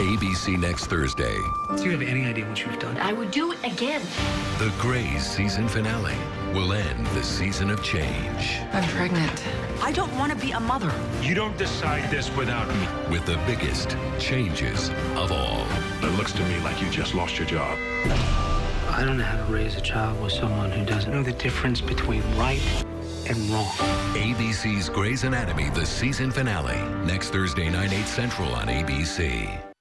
ABC next Thursday. Do you have any idea what you've done? I would do it again. The Greys season finale will end the season of change. I'm pregnant. I don't want to be a mother. You don't decide this without me. With the biggest changes of all. It looks to me like you just lost your job. I don't know how to raise a child with someone who doesn't know the difference between right and wrong. ABC's Grey's Anatomy, the season finale, next Thursday, 9/8 Central on ABC.